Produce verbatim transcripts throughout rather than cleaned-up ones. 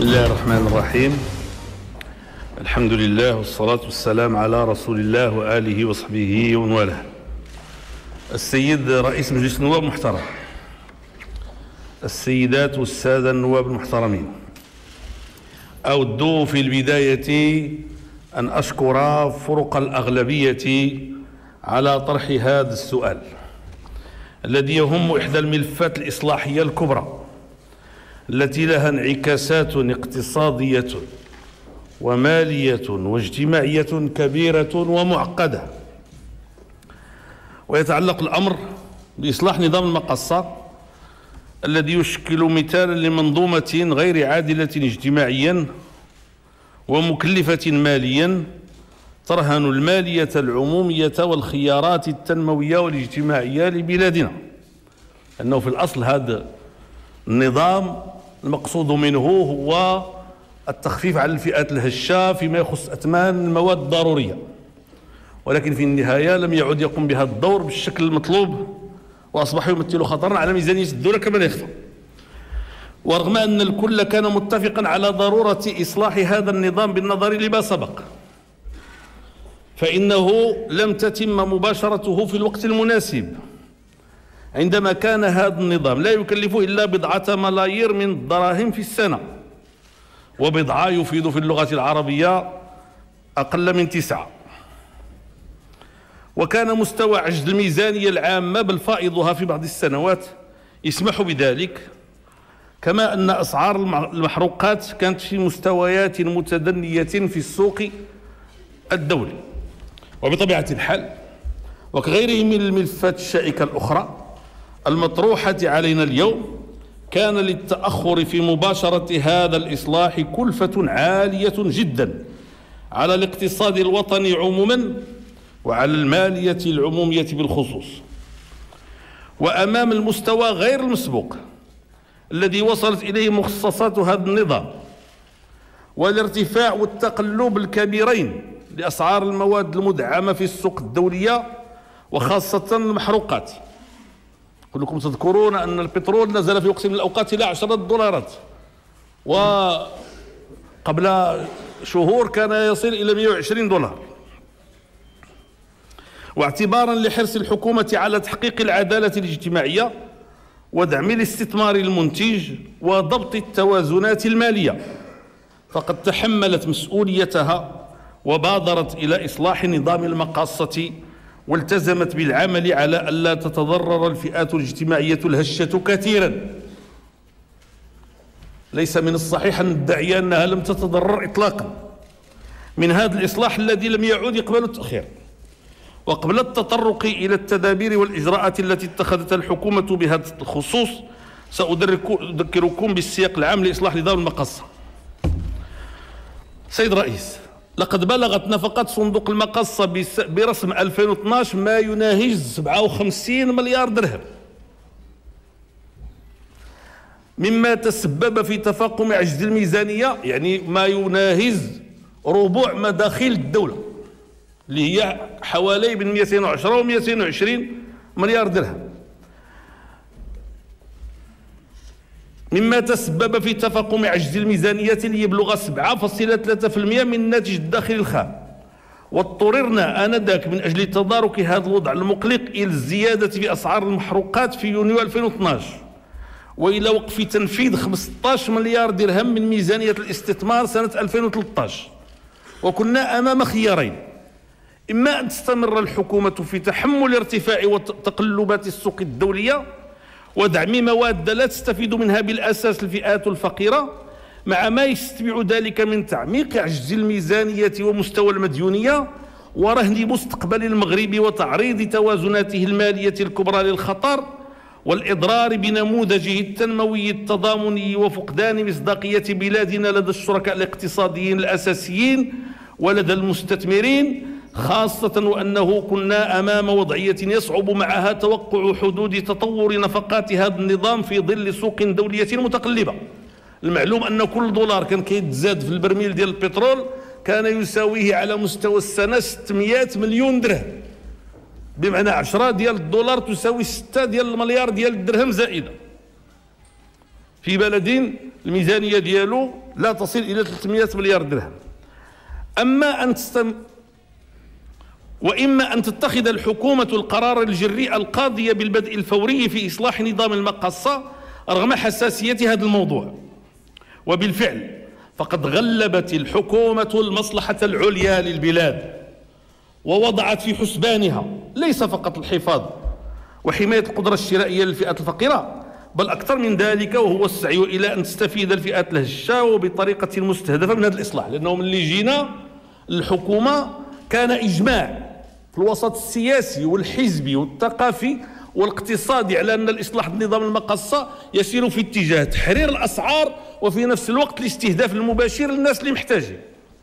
بسم الله الرحمن الرحيم. الحمد لله والصلاة والسلام على رسول الله وآله وصحبه ومن والاه. السيد رئيس مجلس النواب محترم، السيدات والسادة النواب المحترمين، أود في البداية أن أشكر فرق الأغلبية على طرح هذا السؤال الذي يهم إحدى الملفات الإصلاحية الكبرى التي لها انعكاسات اقتصادية ومالية واجتماعية كبيرة ومعقدة. ويتعلق الأمر بإصلاح نظام المقصة الذي يشكل مثالا لمنظومة غير عادلة اجتماعيا ومكلفة ماليا ترهن المالية العمومية والخيارات التنموية والاجتماعية لبلادنا. أنه في الأصل هذا النظام المقصود منه هو التخفيف على الفئات الهشة فيما يخص أثمان المواد الضرورية، ولكن في النهاية لم يعد يقوم بهذا الدور بالشكل المطلوب، وأصبح يمثل خطرا على ميزانية الدولة كما لا يخفى. ورغم أن الكل كان متفقا على ضرورة إصلاح هذا النظام بالنظر لما سبق، فإنه لم تتم مباشرته في الوقت المناسب، عندما كان هذا النظام لا يكلف إلا بضعة ملايير من الدراهم في السنة، وبضعة يفيد في اللغة العربية أقل من تسعة. وكان مستوى عجز الميزانية العامة بل فائضها في بعض السنوات يسمح بذلك، كما أن أسعار المحروقات كانت في مستويات متدنية في السوق الدولي. وبطبيعة الحال وكغيره من الملفات الشائكة الأخرى المطروحة علينا اليوم، كان للتأخر في مباشرة هذا الإصلاح كلفة عالية جدا على الاقتصاد الوطني عموما وعلى المالية العمومية بالخصوص. وأمام المستوى غير المسبوق الذي وصلت إليه مخصصات هذا النظام والارتفاع والتقلب الكبيرين لأسعار المواد المدعمة في السوق الدولية وخاصة المحروقات. كلكم تذكرون أن البترول نزل في وقت من الأوقات إلى عشرة دولارات، وقبل شهور كان يصل إلى مئة وعشرين دولار. واعتبارا لحرص الحكومة على تحقيق العدالة الاجتماعية ودعم الاستثمار المنتج وضبط التوازنات المالية، فقد تحملت مسؤوليتها وبادرت إلى إصلاح نظام المقاصة، والتزمت بالعمل على ألا تتضرر الفئات الاجتماعية الهشة كثيرا. ليس من الصحيح أن ندعي أنها لم تتضرر إطلاقا من هذا الإصلاح الذي لم يعود يقبل التأخير. وقبل التطرق إلى التدابير والإجراءات التي اتخذتها الحكومة بهذا الخصوص، سأذكركم بالسياق العام لإصلاح نظام المقاصة. سيد رئيس، لقد بلغت نفقات صندوق المقاصة برسم ألفين واثناش ما يناهز سبعة وخمسين مليار درهم، مما تسبب في تفاقم عجز الميزانية، يعني ما يناهز ربع مداخيل الدولة اللي هي حوالي بين مئتين وعشرة و مئتين وعشرين مليار درهم، مما تسبب في تفاقم عجز الميزانية ليبلغ سبعة فاصلة ثلاثة بالمئة من الناتج الداخلي الخام. واضطررنا آنذاك من أجل تدارك هذا الوضع المقلق إلى الزيادة في أسعار المحروقات في يونيو ألفين واثناش، وإلى وقف تنفيذ خمسة عشر مليار درهم من ميزانية الاستثمار سنة ألفين وثلاثة عشر. وكنا أمام خيارين: إما أن تستمر الحكومة في تحمل ارتفاع تقلبات السوق الدولية ودعم مواد لا تستفيد منها بالأساس الفئات الفقيرة، مع ما يستتبع ذلك من تعميق عجز الميزانية ومستوى المديونية ورهن مستقبل المغرب وتعريض توازناته المالية الكبرى للخطر والإضرار بنموذجه التنموي التضامني وفقدان مصداقية بلادنا لدى الشركاء الاقتصاديين الأساسيين ولدى المستثمرين، خاصة وأنه كنا أمام وضعية يصعب معها توقع حدود تطور نفقات هذا النظام في ظل سوق دولية متقلبة. المعلوم أن كل دولار كان كيتزاد في البرميل ديال البترول كان يساويه على مستوى السنة ستمئة مليون درهم، بمعنى عشرة ديال الدولار تساوي ستة ديال المليار ديال الدرهم زائدة، في بلد الميزانية ديالو لا تصل إلى ثلاثمائة مليار درهم. أما أن تستم وإما أن تتخذ الحكومة القرار الجريء القاضي بالبدء الفوري في إصلاح نظام المقاصة رغم حساسية هذا الموضوع. وبالفعل فقد غلبت الحكومة المصلحة العليا للبلاد ووضعت في حسبانها ليس فقط الحفاظ وحماية القدرة الشرائية للفئات الفقيرة، بل أكثر من ذلك وهو السعي إلى أن تستفيد الفئات الهشة وبطريقة مستهدفة من هذا الإصلاح. لأنه ملي جينا الحكومة كان إجماع في الوسط السياسي والحزبي والثقافي والاقتصادي على أن الإصلاح النظام المقاصة يسير في اتجاه تحرير الأسعار وفي نفس الوقت الاستهداف المباشر للناس اللي محتاجين.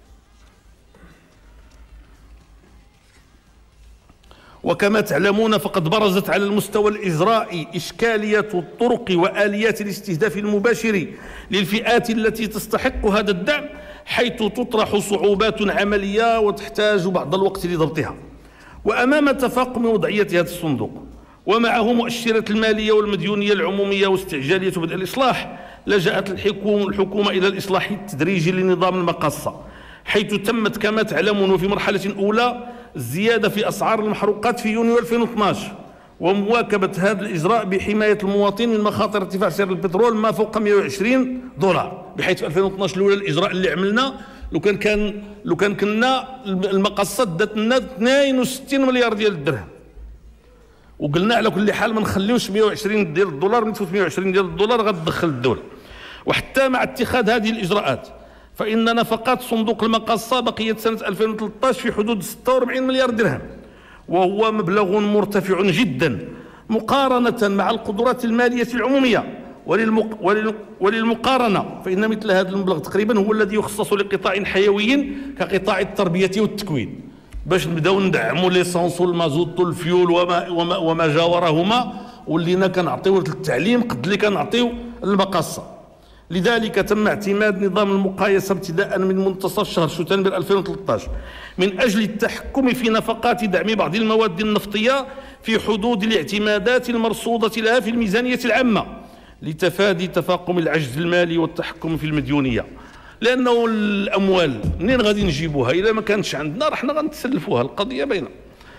وكما تعلمون فقد برزت على المستوى الإجرائي إشكالية الطرق وآليات الاستهداف المباشر للفئات التي تستحق هذا الدعم، حيث تطرح صعوبات عملية وتحتاج بعض الوقت لضبطها. وأمام تفاقم وضعية هذا الصندوق ومعه مؤشرات المالية والمديونية العمومية واستعجالية بدء الإصلاح، لجأت الحكومة إلى الإصلاح التدريجي لنظام المقاصة، حيث تمت كما تعلمون في مرحلة أولى الزيادة في أسعار المحروقات في يونيو ألفين واثناش، ومواكبة هذا الإجراء بحماية المواطن من مخاطر ارتفاع سعر البترول ما فوق مئة وعشرين دولار، بحيث في ألفين واثناش الأولى الإجراء اللي عملنا لو كان كان لو كان كنا المقاصة دات لنا اثنين وستين مليار ديال الدرهم، وقلنا على كل حال ما نخليوش مئة وعشرين ديال الدولار، من تفوت مئة وعشرين ديال الدولار غتدخل الدولة. وحتى مع اتخاذ هذه الإجراءات فإن نفقات صندوق المقاصة بقيت سنة ألفين وثلاثة عشر في حدود ستة وأربعين مليار درهم، وهو مبلغ مرتفع جدا مقارنة مع القدرات المالية العمومية. وللمق... ولل... وللمقارنة فإن مثل هذا المبلغ تقريبا هو الذي يخصص لقطاع حيوي كقطاع التربية والتكوين، باش نبداو ندعموا ليسانس والمازوت والفيول وما, وما, وما جاورهما، ولينا كنعطيو التعليم قد اللي كنعطيو المقاصة. لذلك تم اعتماد نظام المقايسة ابتداء من منتصف شهر شتنبر ألفين وثلاثة عشر من أجل التحكم في نفقات دعم بعض المواد النفطية في حدود الاعتمادات المرصودة لها في الميزانية العامة، لتفادي تفاقم العجز المالي والتحكم في المديونية. لأنه الأموال منين غادي نجيبوها إذا ما كانتش عندنا؟ رحنا غنتسلفوها، القضية باينة.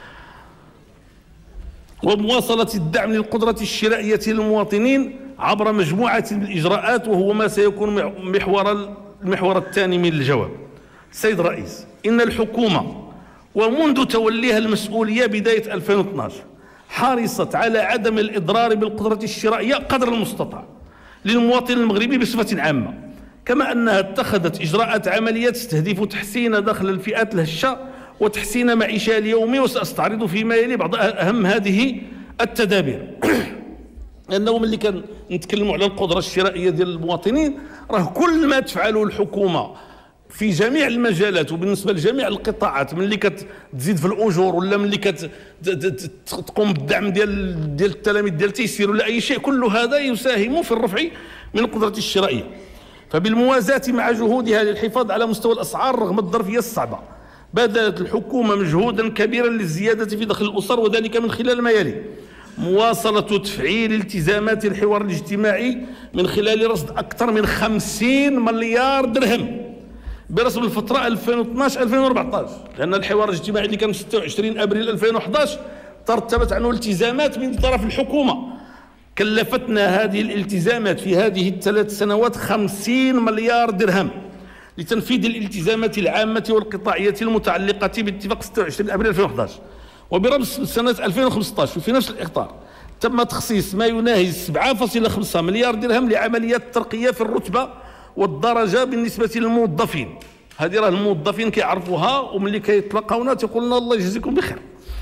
ومواصلة الدعم للقدرة الشرائية للمواطنين عبر مجموعة من الإجراءات، وهو ما سيكون محور المحور الثاني من الجواب. السيد الرئيس، إن الحكومة ومنذ توليها المسؤولية بداية ألفين واثناش حرصت على عدم الإضرار بالقدرة الشرائية قدر المستطاع للمواطن المغربي بصفة عامة، كما أنها اتخذت إجراءات عملية تستهدف تحسين دخل الفئات الهشة وتحسين معيشها اليومي، وسأستعرض فيما يلي بعض أهم هذه التدابير. لأنه ملي كان نتكلموا على القدرة الشرائية ديال المواطنين، راه كل ما تفعله الحكومة في جميع المجالات وبالنسبة لجميع القطاعات، ملي كتزيد في الأجور ولا ملي كتقوم بالدعم ديال ديال التلاميذ ديال التيسير ولا أي شيء، كل هذا يساهم في الرفع من القدرة الشرائية. فبالموازاة مع جهودها للحفاظ على مستوى الأسعار رغم الظرفية الصعبة، بذلت الحكومة مجهودا كبيرا للزيادة في دخل الأسر، وذلك من خلال ما يلي: مواصلة تفعيل التزامات الحوار الاجتماعي من خلال رصد أكثر من خمسين مليار درهم برسم الفترة ألفين واثناش ألفين وأربعة عشر، لأن الحوار الاجتماعي اللي كان في ستة وعشرين أبريل ألفين وأحد عشر ترتبت عنه التزامات من طرف الحكومة، كلفتنا هذه الالتزامات في هذه الثلاث سنوات خمسين مليار درهم لتنفيذ الالتزامات العامة والقطاعية المتعلقة باتفاق ستة وعشرين أبريل ألفين وأحد عشر. وبرمز سنة ألفين وخمسة عشر في نفس الإطار تم تخصيص ما يناهز سبعة فاصلة خمسة مليار درهم لعمليات الترقية في الرتبة والدرجة بالنسبة للموظفين. هذه راه الموظفين كيعرفوها، وملي كيتلقاونا تيقول لنا الله يجزيكم بخير.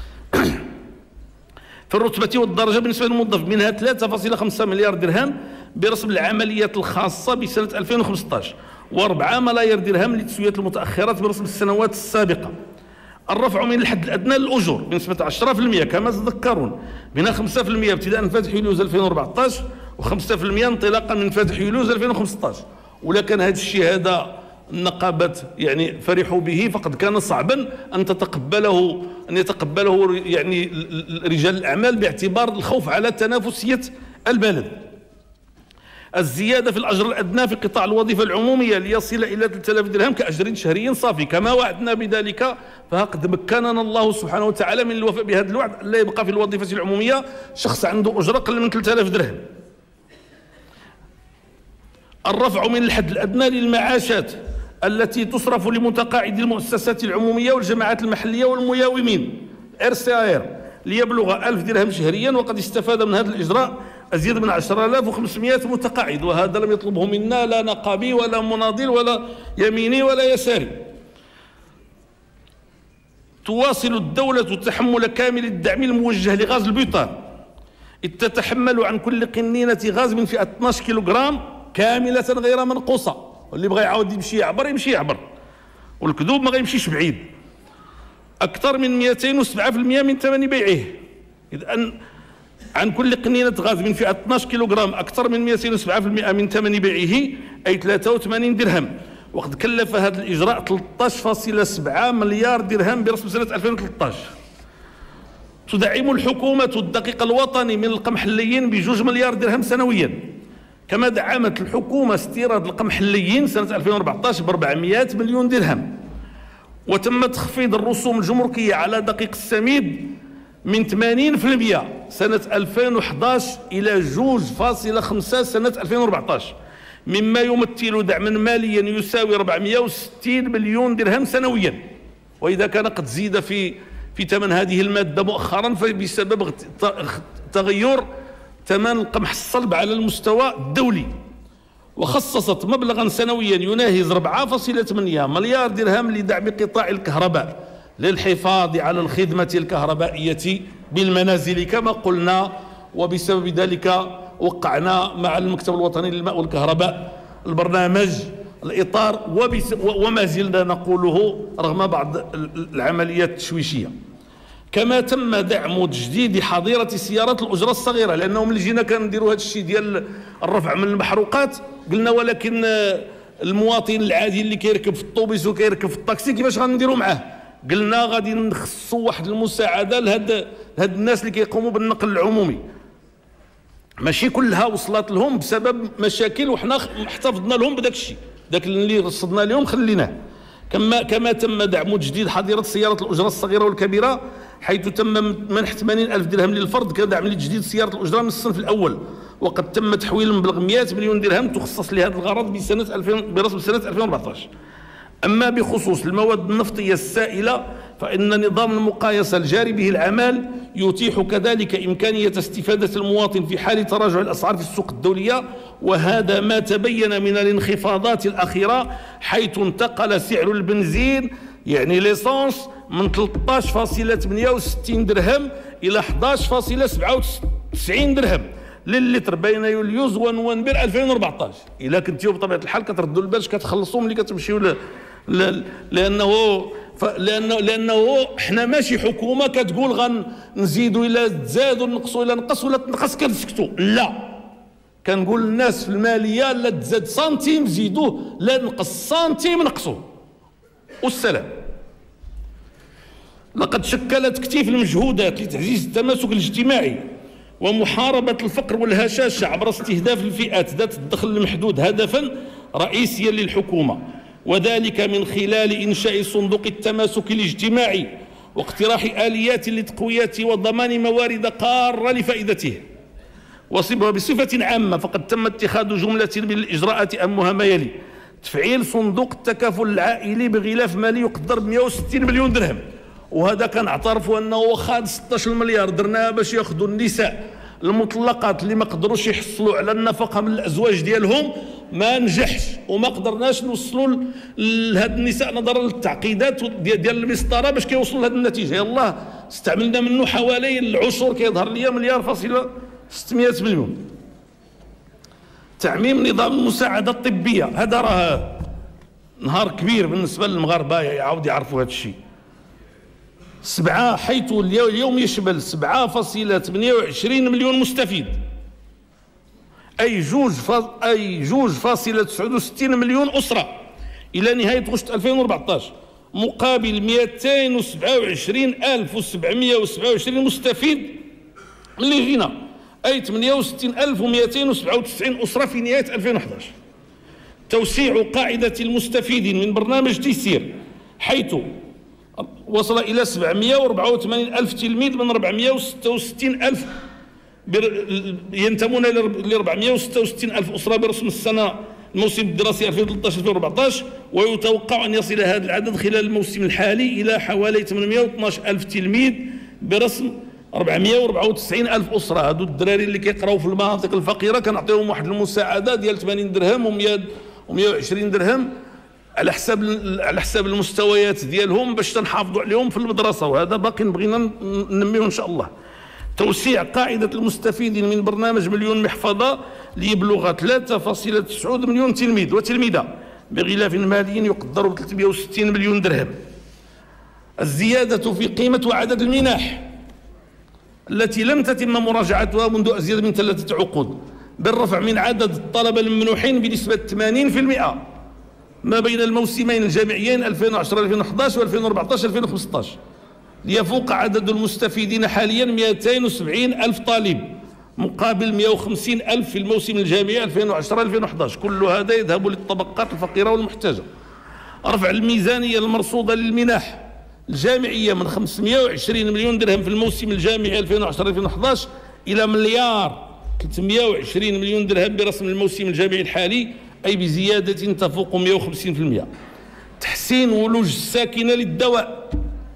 في الرتبة والدرجة بالنسبة للموظف منها ثلاثة فاصلة خمسة مليار درهم برسم العمليات الخاصة بسنة ألفين وخمسة عشر، وأربعة ملايير درهم لتسوية المتأخرات برسم السنوات السابقة. الرفع من الحد الأدنى للأجور بنسبة عشرة بالمئة كما تذكرون، منها خمسة بالمئة ابتداء من فاتح يوليوز ألفين وأربعة عشر وخمسة بالمئة انطلاقا من فاتح يوليوز ألفين وخمسة عشر. ولكن هذا الشيء هذا النقابات يعني فرحوا به، فقد كان صعبا أن تتقبله أن يتقبله يعني رجال الأعمال باعتبار الخوف على تنافسية البلد. الزيادة في الأجر الأدنى في قطاع الوظيفة العمومية ليصل إلى ثلاثة آلاف درهم كأجر شهري صافي كما وعدنا بذلك، فقد مكننا الله سبحانه وتعالى من الوفاء بهذا الوعد. لا يبقى في الوظيفة العمومية شخص عنده أجرة أقل من ثلاثة آلاف درهم. الرفع من الحد الأدنى للمعاشات التي تصرف لمتقاعدي المؤسسات العمومية والجماعات المحلية والمياومين ار سي ار ليبلغ ألف درهم شهريا، وقد استفاد من هذا الإجراء أزيد من عشرة آلاف وخمسمائة متقاعد، وهذا لم يطلبه منا لا نقابي ولا مناضل ولا يميني ولا يساري. تواصل الدولة تحمل كامل الدعم الموجه لغاز البيطان، إذ تتحمل عن كل قنينة غاز من فئة اثني عشر كيلوغرام كاملة غير منقوصة، واللي بغى يعاود يمشي يعبر يمشي يعبر، والكذوب ما غيمشيش بعيد. أكثر من مئتين وسبعة بالمئة من ثمن بيعه، إذ أن عن كل قنينة غاز من فئة اثني عشر كيلوغرام أكثر من مئتين وسبعة بالمئة من ثمن بيعه أي ثلاثة وثمانين درهم. وقد كلف هذا الإجراء ثلاثة عشر فاصلة سبعة مليار درهم برسم سنة ألفين وثلاثة عشر. تدعم الحكومة الدقيق الوطني من القمح اللين بجوج مليار درهم سنويا، كما دعمت الحكومة استيراد القمح اللين سنة ألفين وأربعة عشر ب أربعمائة مليون درهم. وتم تخفيض الرسوم الجمركية على دقيق السميد من ثمانين بالمئة سنة ألفين وأحد عشر إلى اثنين فاصلة خمسة سنة ألفين وأربعة عشر، مما يمثل دعما ماليا يساوي أربعمائة وستين مليون درهم سنويا. وإذا كان قد زيد في في ثمن هذه المادة مؤخرا فبسبب تغير ثمن القمح الصلب على المستوى الدولي. وخصصت مبلغا سنويا يناهز أربعة فاصلة ثمانية مليار درهم لدعم قطاع الكهرباء للحفاظ على الخدمة الكهربائية بالمنازل كما قلنا. وبسبب ذلك وقعنا مع المكتب الوطني للماء والكهرباء البرنامج الإطار، وما زلنا نقوله رغم بعض العمليات التشويشية. كما تم دعم تجديد حظيرة سيارات الأجرة الصغيرة، لأنه ملي جينا كنديروا هذا الشيء ديال الرفع من المحروقات قلنا ولكن المواطن العادي اللي كيركب في الطوبيس وكيركب في الطاكسي كيفاش غنديروا معاه؟ قلنا غادي نخصصوا واحد المساعدة لهاد هاد الناس اللي كيقوموا بالنقل العمومي. ماشي كلها وصلت لهم بسبب مشاكل وحنا احتفظنا لهم بداك الشيء، داك اللي رصدنا لهم خليناه. كما كما تم دعم تجديد حظيرة سيارة الأجرة الصغيرة والكبيرة، حيث تم منح ثمانين ألف درهم للفرد كدعم لتجديد سيارة الأجرة من الصنف الأول، وقد تم تحويل مبلغ مئة مليون درهم تخصص لهذا الغرض بسنة ألفين برسم سنة ألفين وأربعة عشر. أما بخصوص المواد النفطية السائلة فإن نظام المقايسة الجاري به الأعمال يتيح كذلك إمكانية استفادة المواطن في حال تراجع الأسعار في السوق الدولية، وهذا ما تبين من الانخفاضات الأخيرة، حيث انتقل سعر البنزين يعني ليسونس من ثلاثة عشر فاصلة ثمانية وستين درهم إلى أحد عشر فاصلة سبعة وتسعين درهم للتر بين يوليوز ونوفمبر ألفين وأربعة عشر. إلا كنتيو بطبيعة الحال كتردوا البال كتخلصوا ملي كتمشيو ل... ل... لأنه ف... لأنه لأنه حنا ماشي حكومة كتقول غنزيدوا إلا تزادوا نقصوا إلا نقص ولا تنقص كنسكتوا، لا، كنقول للناس في المالية لا تزاد سنتيم زيدوه، لا نقص سنتيم نقصوه، والسلام. لقد شكلت كتيف المجهودات لتعزيز التماسك الاجتماعي ومحاربة الفقر والهشاشة عبر استهداف الفئات ذات الدخل المحدود هدفا رئيسيا للحكومة، وذلك من خلال إنشاء صندوق التماسك الاجتماعي واقتراح آليات لتقوية وضمان موارد قارة لفائدته. وبصفة عامة فقد تم اتخاذ جملة من الإجراءات أهمها ما يلي: تفعيل صندوق التكافل العائلي بغلاف مالي يقدر ب مئة وستين مليون درهم، وهذا كنعترفوا انه واخا ستة عشر مليار درناها باش ياخذوا النساء المطلقات اللي ما قدروش يحصلوا على النفقه من الازواج ديالهم، ما نجحش وما قدرناش نوصلوا لهاد النساء نظرا للتعقيدات ديال المسطره باش كيوصلوا لهذه النتيجه. يلاه استعملنا منه حوالي العشر كيظهر لي مليار فاصله ستمائة مليون. تعميم نظام المساعده الطبيه، هذا راه نهار كبير بالنسبه للمغاربه يعاود يعرفوا هذا الشيء. سبعة حيث اليوم يشمل سبعة فاصلة ثمانية وعشرين مليون مستفيد، أي جوج أي جوج فاصلة تسعة وستين مليون أسرة إلى نهاية غشت ألفين وأربعة عشر، مقابل مئتين وسبعة وعشرين ألف وسبعمائة وسبعة وعشرين مستفيد اللي جينا، أي ثمانية وستين ألف ومئتين وسبعة وتسعين أسرة في نهاية ألفين وأحد عشر. توسيع قاعدة المستفيدين من برنامج تيسير حيث وصل إلى سبعمئة وأربعة وثمانين ألف تلميذ من أربعمئة وستة وستين ألف ينتمون إلى أربعمئة وستة وستين ألف أسرة برسم السنة الموسم الدراسي ألفين وثلاثة عشر ألفين وأربعة عشر، ويتوقع أن يصل هذا العدد خلال الموسم الحالي إلى حوالي ثمانمئة واثني عشر ألف تلميذ برسم أربعمئة وأربعة وتسعين ألف أسرة. هادو الدراري اللي كيقراو في المناطق الفقيرة كنعطيهم واحد المساعدة ديال ثمانين درهم ومئة ومئة وعشرين درهم على حساب على حساب المستويات ديالهم باش تنحافظوا عليهم في المدرسة، وهذا باقي بغينا ننميوه إن شاء الله. توسيع قاعدة المستفيدين من برنامج مليون محفظة ليبلغ ثلاثة فاصلة تسعة مليون تلميذ وتلميذة بغلاف مالي يقدر ب ثلاثمئة وستين مليون درهم. الزيادة في قيمة وعدد المنح التي لم تتم مراجعتها منذ أزيد من ثلاثة عقود بالرفع من عدد الطلبة الممنوحين بنسبة ثمانين بالمئة ما بين الموسمين الجامعيين ألفين وعشرة ألفين وأحد عشر وألفين وأربعة عشر ألفين وخمسة عشر، ليفوق عدد المستفيدين حاليا مئتين وسبعين ألف طالب مقابل مئة وخمسين ألف في الموسم الجامعي ألفين وعشرة ألفين وأحد عشر. كل هذا يذهب للطبقات الفقيرة والمحتاجة. رفع الميزانية المرصودة للمنح الجامعية من خمسمئة وعشرين مليون درهم في الموسم الجامعي ألفين وعشرة ألفين وأحد عشر إلى مليار ثلاثمئة وعشرين مليون درهم برسم الموسم الجامعي الحالي، أي بزيادة تفوق مئة وخمسين بالمئة. تحسين ولوج الساكنة للدواء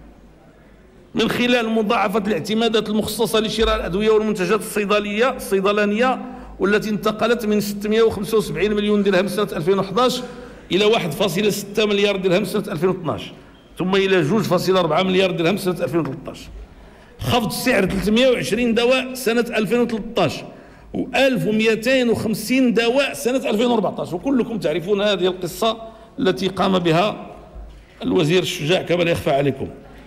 من خلال مضاعفة الاعتمادات المخصصة لشراء الأدوية والمنتجات الصيدلية الصيدلانية والتي انتقلت من ستمئة وخمسة وسبعين مليون درهم سنة ألفين وأحد عشر إلى واحد فاصلة ستة مليار درهم سنة ألفين واثني عشر ثم إلى اثنين فاصلة أربعة مليار درهم سنة ألفين وثلاثة عشر. خفض سعر ثلاثمئة وعشرين دواء سنة ألفين وثلاثة عشر وألف ومئتين وخمسين دواء سنة ألفين وأربعة عشر، وكلكم تعرفون هذه القصة التي قام بها الوزير الشجاع كما لا يخفى عليكم.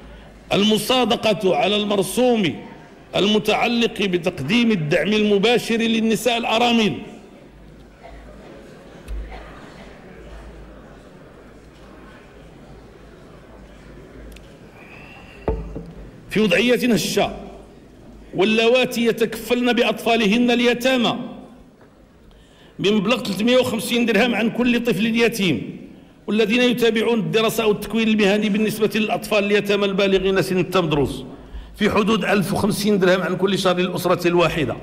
المصادقة على المرسوم المتعلق بتقديم الدعم المباشر للنساء الأرامل في وضعية هشة واللواتي يتكفلن بأطفالهن اليتامى بمبلغ ثلاثمئة وخمسين درهم عن كل طفل يتيم، والذين يتابعون الدراسة أو التكوين المهني بالنسبة للأطفال اليتامى البالغين سن التمدرس في حدود ألف وخمسين درهم عن كل شهر للأسرة الواحدة.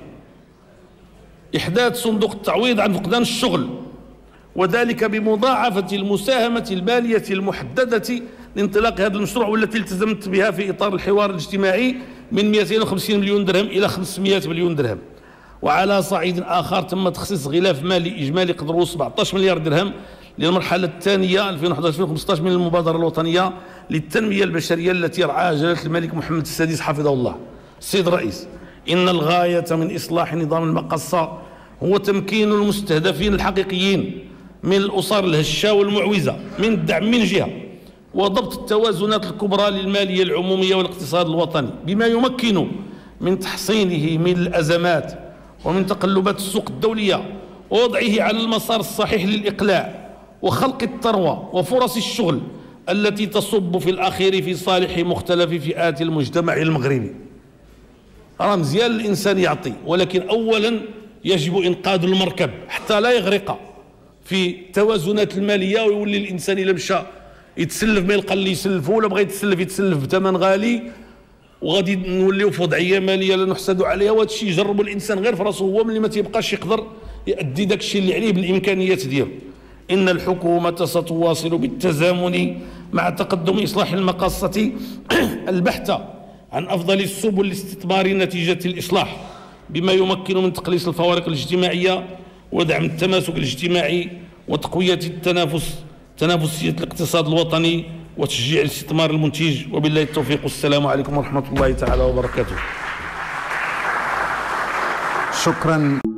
إحداث صندوق التعويض عن فقدان الشغل، وذلك بمضاعفة المساهمة المالية المحددة لانطلاق هذا المشروع والتي التزمت بها في إطار الحوار الاجتماعي من مئتين وخمسين مليون درهم إلى خمسمئة مليون درهم. وعلى صعيد آخر تم تخصيص غلاف مالي إجمالي قدره سبعة عشر مليار درهم للمرحلة الثانية ألفين وأحد عشر ألفين وخمسة عشر من المبادرة الوطنية للتنمية البشرية التي رعاها جلالة الملك محمد السادس حفظه الله. السيد الرئيس، إن الغاية من إصلاح نظام المقصة هو تمكين المستهدفين الحقيقيين من الأسر الهشة والمعوزة من الدعم من جهة، وضبط التوازنات الكبرى للمالية العمومية والاقتصاد الوطني بما يمكن من تحصينه من الأزمات ومن تقلبات السوق الدولية ووضعه على المسار الصحيح للإقلاع وخلق الثروة وفرص الشغل التي تصب في الأخير في صالح مختلف فئات المجتمع المغربي. راه مزيان الإنسان يعطي، ولكن أولا يجب إنقاذ المركب حتى لا يغرق في التوازنات المالية ويولي الإنسان إلا مشى يتسلف ما يلقى اللي يسلفه، ولا بغى يتسلف يتسلف بثمن غالي، وغادي نوليو في وضعيه ماليه لا نحسد عليها. وهذا الشيء يجربوا الانسان غير في راسه هو، ملي ما تيبقاش يقدر يؤدي داك الشيء اللي عليه بالامكانيات ديالو. ان الحكومه ستواصل بالتزامن مع تقدم اصلاح المقاصه البحث عن افضل السبل لاستثمار نتيجه الاصلاح بما يمكن من تقليص الفوارق الاجتماعيه ودعم التماسك الاجتماعي وتقويه التنافس تنافسيه الاقتصاد الوطني وتشجيع الاستثمار المنتج. وبالله التوفيق، والسلام عليكم ورحمة الله تعالى وبركاته. شكرا.